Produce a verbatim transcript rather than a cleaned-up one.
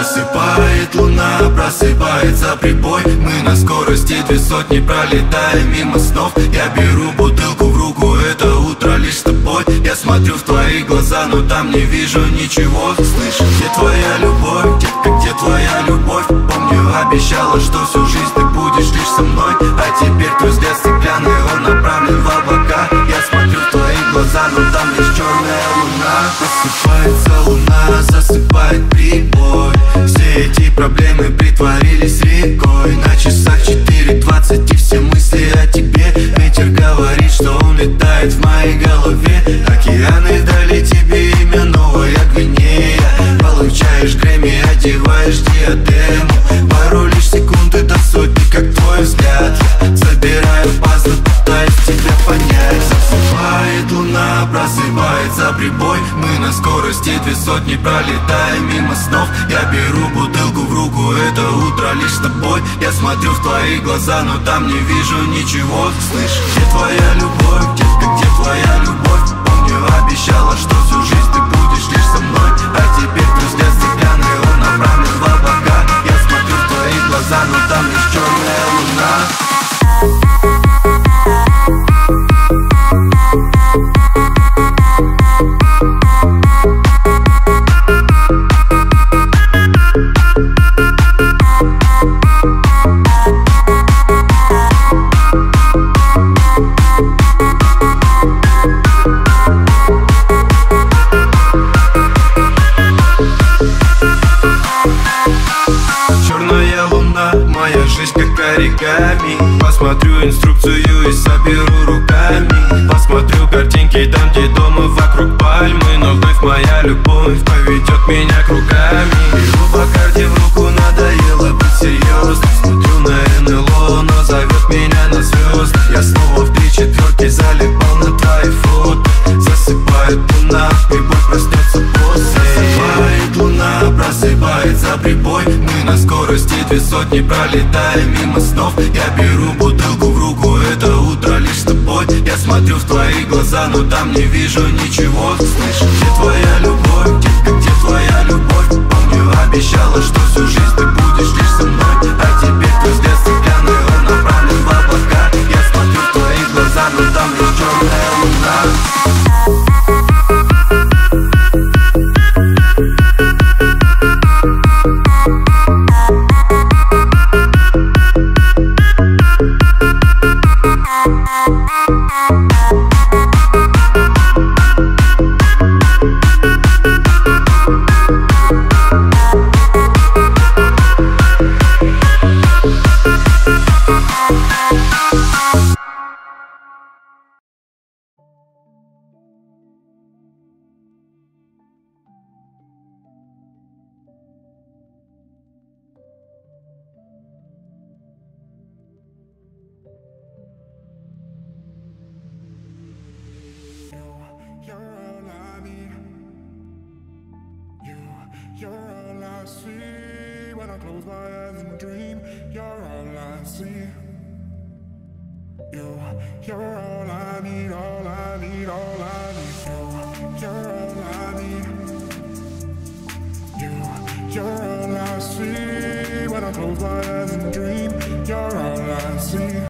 Засыпает луна, просыпается прибой. Мы на скорости две сотни пролетаем мимо снов. Я беру бутылку в руку, это утро лишь с тобой. Я смотрю в твои глаза, но там не вижу ничего. Слышь, где твоя любовь, детка, где твоя любовь? Помню, обещала, что всю жизнь ты будешь лишь со мной. А теперь твой взгляд стеклянный, он направлен в облака. Я смотрю в твои глаза, но там лишь черная луна. Просыпается луна, засыпает прибой. Все эти проблемы притворились рекой. На часах четыре двадцать и все мысли о тебе. Ветер говорит, что он летает в моей голове. Океаны дали тебе имя Новая Гвинея. Получаешь Грэмми, одеваешь диадему. Пару лишь секунд и до сотни, как твой взгляд. Я собираю пазлы, пытаюсь тебя понять. Засыпает луна, просыпается прибой. Мы на скорости две сотни пролетаем мимо снов. Я беру бутылку в руку, это утро лишь с тобой. Я смотрю в твои глаза, но там не вижу ничего. Слышь, где твоя любовь, детка, где твоя любовь? Помню, обещала, что всю жизнь ты будешь лишь со мной. А теперь твой взгляд стеклянный, он направлен в облака. Я смотрю в твои глаза, но там лишь черная луна. Посмотрю инструкцию и соберу руками. Посмотрю картинки там, где дома вокруг пальмы. Но вновь моя любовь поведет меня кругами. Беру по карте в руку, надоело быть серьезным. Смотрю на эн эл о, но зовет меня на звезды. Я снова в три четверки залипал на твои фото. Засыпает луна, прибой проснется после. Засыпает луна, просыпается прибой. Мы на скорости две сотни пролетаем мимо снов. Я беру бутылку в руку, это утро лишь с тобой. Я смотрю в твои глаза, но там не вижу ничего. Слышь, где твоя любовь, детка, где твоя любовь? Помню, обещала, что всю жизнь ты будешь лишь со мной. А теперь твой взгляд стеклянный, он направлен в облака. Я смотрю в твои глаза, но там лишь черная луна. You're all I see when I close my eyes and dream. You're all I see. You, you're all I need, all I need, all I need. You, you're all I need. You, you're all I see when I close my eyes and dream. You're all I see.